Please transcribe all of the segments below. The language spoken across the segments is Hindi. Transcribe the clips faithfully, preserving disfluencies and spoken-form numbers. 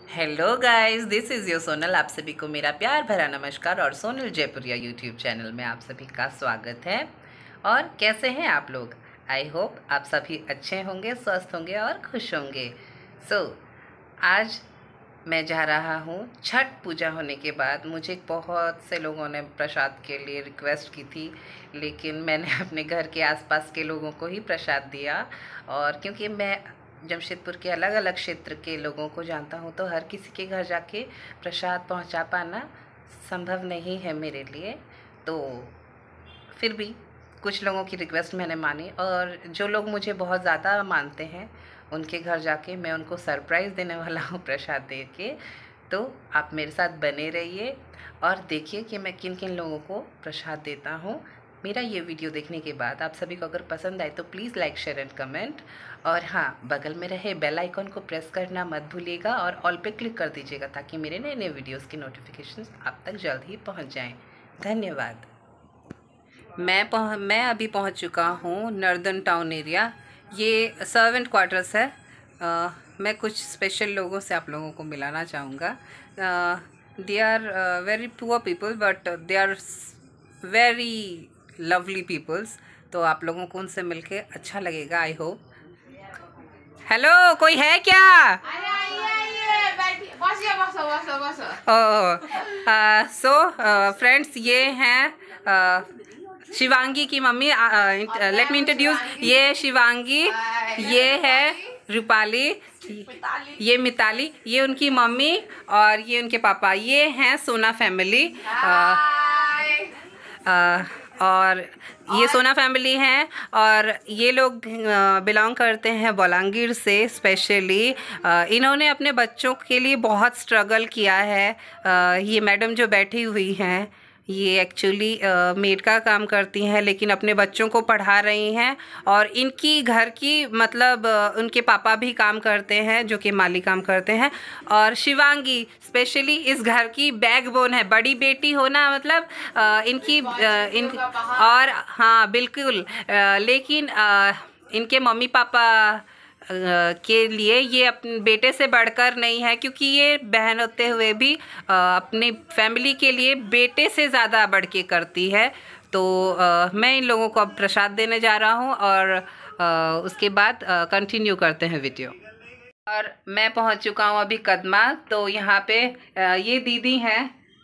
Hello guys, this is your Sonal. आप सभी को मेरा प्यार भरा नमस्कार और सोनल जयपुरिया यूट्यूब चैनल में आप सभी का स्वागत है। और कैसे हैं आप लोग? आई होप आप सभी अच्छे होंगे, स्वस्थ होंगे और खुश होंगे। सो so, आज मैं जा रहा हूँ छठ पूजा होने के बाद। मुझे बहुत से लोगों ने प्रसाद के लिए रिक्वेस्ट की थी, लेकिन मैंने अपने घर के आसपास के लोगों को ही प्रसाद दिया। और क्योंकि मैं जमशेदपुर के अलग अलग क्षेत्र के लोगों को जानता हूँ, तो हर किसी के घर जाके प्रसाद पहुँचा पाना संभव नहीं है मेरे लिए। तो फिर भी कुछ लोगों की रिक्वेस्ट मैंने मानी, और जो लोग मुझे बहुत ज़्यादा मानते हैं उनके घर जाके मैं उनको सरप्राइज़ देने वाला हूँ प्रसाद दे के। तो आप मेरे साथ बने रहिए और देखिए कि मैं किन किन लोगों को प्रसाद देता हूँ। मेरा ये वीडियो देखने के बाद आप सभी को अगर पसंद आए तो please like, share and comment. और हाँ, बगल में रहे बेल आइकन को प्रेस करना मत भूलिएगा और ऑल पे क्लिक कर दीजिएगा, ताकि मेरे नए नए वीडियोस की नोटिफिकेशंस आप तक जल्द ही पहुंच जाएं। धन्यवाद। मैं पह, मैं अभी पहुंच चुका हूं नर्दन टाउन एरिया। ये सर्वेंट क्वार्टर्स है। आ, मैं कुछ स्पेशल लोगों से आप लोगों को मिलाना चाहूँगा। They are very poor people, but they are very lovely peoples. तो आप लोगों को उनसे मिलके अच्छा लगेगा, आई होप। हेलो, कोई है क्या? सो फ्रेंड्स, ये हैं uh, शिवांगी की मम्मी। Let me introduce. ये शिवांगी, ये है रूपाली, ये मिताली, ये उनकी मम्मी और ये उनके पापा। ये हैं सोना फैमिली। uh, uh, और ये सोना फैमिली हैं, और ये लोग बिलोंग करते हैं बलांगीर से। स्पेशली इन्होंने अपने बच्चों के लिए बहुत स्ट्रगल किया है। uh, ये मैडम जो बैठी हुई हैं, ये एक्चुअली मेड का काम करती हैं, लेकिन अपने बच्चों को पढ़ा रही हैं। और इनकी घर की मतलब uh, उनके पापा भी काम करते हैं, जो कि माली काम करते हैं। और शिवांगी स्पेशली इस घर की बैकबोन है। बड़ी बेटी होना मतलब uh, इनकी uh, इन और हाँ बिल्कुल, uh, लेकिन uh, इनके मम्मी पापा के लिए ये अपने बेटे से बढ़कर नहीं है, क्योंकि ये बहन होते हुए भी अपनी फैमिली के लिए बेटे से ज़्यादा बढ़ के करती है। तो आ, मैं इन लोगों को अब प्रसाद देने जा रहा हूँ, और आ, उसके बाद कंटिन्यू करते हैं वीडियो। और मैं पहुँच चुका हूँ अभी कदमा। तो यहाँ पे आ, ये दीदी हैं,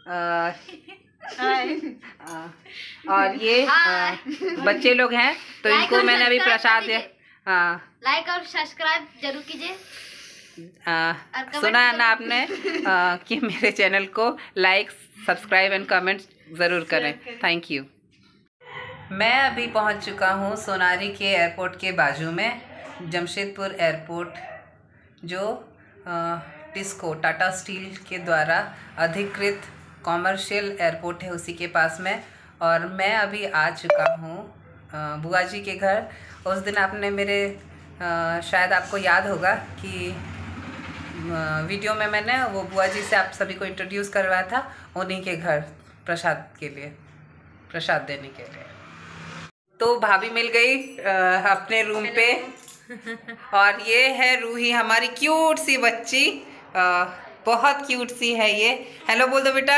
और ये आ, बच्चे लोग हैं। तो इनको मैंने अभी प्रसाद दिया। हाँ, लाइक और सब्सक्राइब जरूर कीजिए। सुना है ना आपने आ, कि मेरे चैनल को लाइक, सब्सक्राइब एंड कमेंट ज़रूर करें। Thank you. मैं अभी पहुंच चुका हूं सोनारी के एयरपोर्ट के बाजू में। जमशेदपुर एयरपोर्ट जो आ, टिस्को टाटा स्टील के द्वारा अधिकृत कॉमर्शियल एयरपोर्ट है, उसी के पास में। और मैं अभी आ चुका हूँ बुआ जी के घर। उस दिन आपने मेरे आ, शायद आपको याद होगा कि आ, वीडियो में मैंने वो बुआ जी से आप सभी को इंट्रोड्यूस करवाया था, उन्हीं के घर प्रसाद के लिए, प्रसाद देने के लिए। तो भाभी मिल गई आ, अपने रूम पे। और ये है रूही, हमारी क्यूट सी बच्ची। आ, बहुत क्यूट सी है ये। हेलो बोल दो बेटा।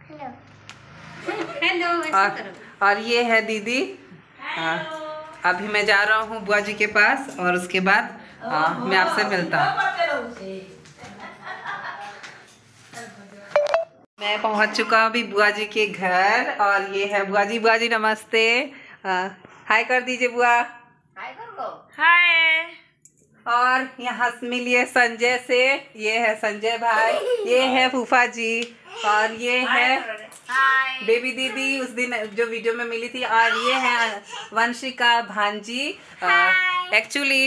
हेलो। और, और ये है दीदी। आ, अभी मैं जा रहा हूँ बुआ जी के पास, और उसके बाद आ, मैं आपसे मिलता हूँ। मैं पहुँच चुका हूँ अभी बुआ जी के घर, और ये है बुआ जी। बुआ जी नमस्ते। हाय कर दीजिए बुआ। हाय कर दो। हाय। और यहाँ मिलिए संजय से। ये है संजय भाई, ये है फूफा जी, और ये है बेबी दीदी, उस दिन जो वीडियो में मिली थी। और ये है वंशिका भांजी। एक्चुअली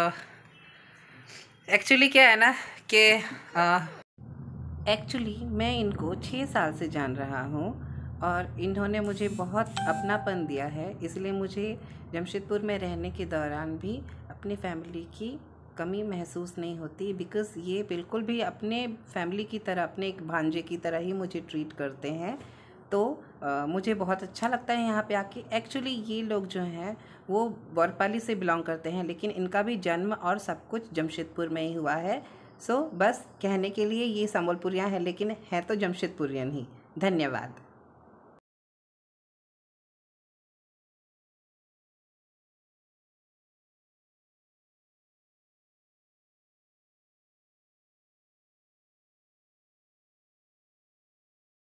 एक्चुअली क्या है ना कि एक्चुअली मैं इनको छः साल से जान रहा हूँ, और इन्होंने मुझे बहुत अपनापन दिया है। इसलिए मुझे जमशेदपुर में रहने के दौरान भी अपनी फैमिली की कमी महसूस नहीं होती, बिकॉज़ ये बिल्कुल भी अपने फैमिली की तरह, अपने एक भांजे की तरह ही मुझे ट्रीट करते हैं। तो आ, मुझे बहुत अच्छा लगता है यहाँ पे आके। एक्चुअली ये लोग जो हैं वो बौरपाली से बिलोंग करते हैं, लेकिन इनका भी जन्म और सब कुछ जमशेदपुर में ही हुआ है। सो बस कहने के लिए ये संबलपुरियाँ हैं, लेकिन है तो जमशेदपुरियन ही। धन्यवाद।